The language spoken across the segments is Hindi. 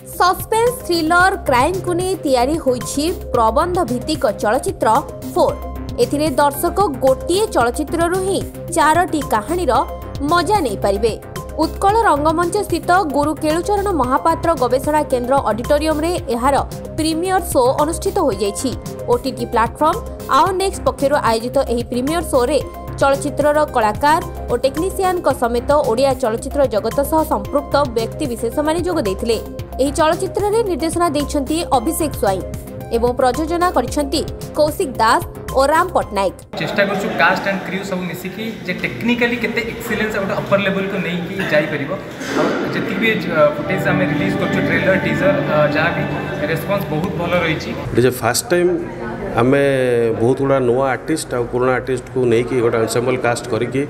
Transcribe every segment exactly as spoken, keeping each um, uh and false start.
सस्पेंस थ्रिलर क्राइम को नहीं तैयारी होईछि प्रबंध भित्तिक चलचित्र फोर। एथिरे दर्शक गोटिए चलचित्र ही चारोटी कहानी मजा नहीं पारिबे। उत्कल रंगमंच स्थित गुरु केलुचरण महापात्र गवेषणा केन्द्र ऑडिटोरियम रे एहार प्रीमियर शो अनुष्ठित हो जाइछि। ओटीटी प्लेटफॉर्म आओ नेक्स्ट पक्षर आयोजित एही प्रीमियर शो रे चलचित्रर कलाकार और टेक्नीशियन समेत ओडिया चलचित्र जगत सह संपृक्त व्यक्ति विशेष माने जोग देथिले। एही चलचित्र रे निर्देशना दैछंती अभिषेक स्वाई एवं प्रयोजना करिसंती कौशिक दास और राम पटनायक। चेष्टा करछु कास्ट एंड क्रू सब मिसिकी जे टेक्निकली केते एक्सीलेंस और अपर लेवल को नहीं कि जाई परिबो। और जति भी फुटेज हमें रिलीज करछु ट्रेलर टीजर जहाँ भी रेस्पॉन्स बहुत भल रही। इट इज फर्स्ट टाइम आमे बहुत गुड़ा नुआ आर्टिस्ट और पुराना आर्टिस्ट को नहीं कि गोटे एनसेम्बल कास्ट करके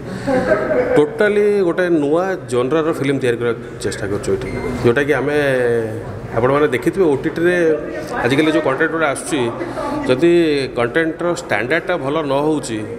टोटाली गोटे नुआ जनर फिल्म तैयार कर चेष्टा करछु जोटा कि आमे आपण मैंने देखिए ओटीटी आजिकल जो कंटेंट गुड़ा आसुच्ची कंटेंटर स्टैंडर्डटा भल न हो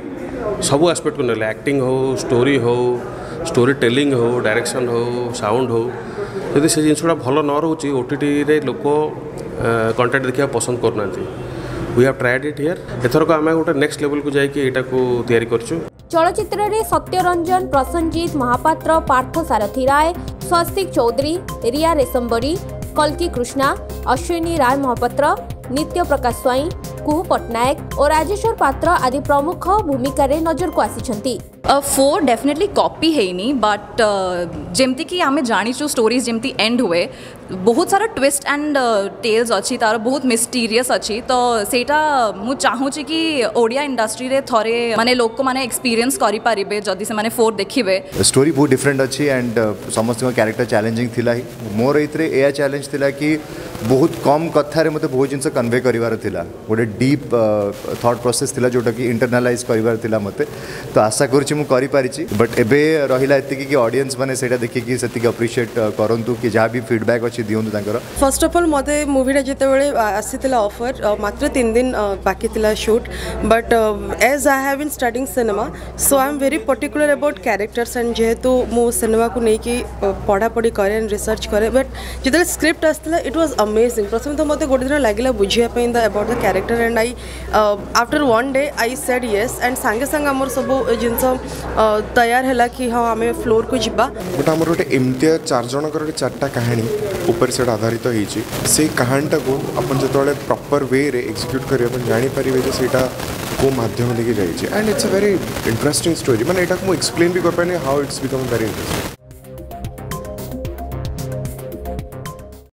सब आस्पेक्ट को ना एक्टिंग हो स्टोरी हो स्टोरी टेलिंग हो डायरेक्शन हो साउंड हो जदि से जिनसा भल न रोचे ओटीटी लोक कंटेंट देखा पसंद करना। We have tried it here एथरक आम गोटे नेक्स्ट लेवल को जाइए यहाँ को तैयारी करछु। चलचित्र रे सत्यरंजन प्रसन्नजीत महापात्र पार्थ सारथी राय स्वस्तिक चौधरी रिया रेशम्बरी कल्की कृष्णा अश्विनी राय महापात्र नित्य प्रकाश स्वाई कुहू पटनायक और राजेश्वर पात्र आदि प्रमुख भूमिका रे नजर को आसी। फोर डेफिनेटली कॉपी है नहीं बट जमती कि आम जाचु स्टोरीज जमती एंड हुए बहुत सारा ट्विस्ट एंड टेल्स अच्छी तार बहुत मिस्टीरियस अच्छी तो सेटा मु चाहूँगी कि ओडिया इंडस्ट्री रे थरे माने लोक को माने एक्सपीरियंस करि पारिबे जदि से माने फोर देखिबे। स्टोरी बहुत डिफरेंट अच्छी एंड समस्त कैरेक्टर चैलेंजिंग थिला ही मोर एथरे एया चैलेंज थिला कि बहुत कम कथारे मते बहुत जिनस कन्वे करिवार थिला गोटे डीप थॉट प्रोसेस थिला जोटा कि इंटरनलाइज करिवार थिला मते तो आशा करूछि मु करि पारिछि बट एबे रहिला एतिकी कि ऑडियंस माने सेटा देखि कि सेतिकी अप्रिशिएट करंतु कि जहाँ भी फीडबैक अच्छी दियंतु तांकर। फर्स्ट ऑफ ऑल मते मूवीटा जेते बेले आसीतिला ऑफर मात्र तीन दिन बाकी थिला shoot but as I have been studying cinema so I am very particular about characters and जेहेतु मु सिनेमा को नहीं कि पढ़ा पढ़ी करे एंड रिसर्च करे बट जेते स्क्रिप्ट आसला इट वाज अमेजिंग। प्रथम तो मते गोटे दिन लागिला बुझिया पे the about the character and I after one day I said yes and संगे संग हमर सब जिनस तैयार है कि हाँ आम फ्लोर को जीवा गोटे आम गोटे एमती चार जनकर चार्टा कहानी ऊपर से आधारित हो कहानीटा को अपन जो प्रॉपर वे रे एक्सिक्यूट करें जानीपर सेटा को माध्यम लेके जाइए and it's a very interesting story मैंने यहाँ एक्सप्लेन भी कर पाने how it's become very interesting.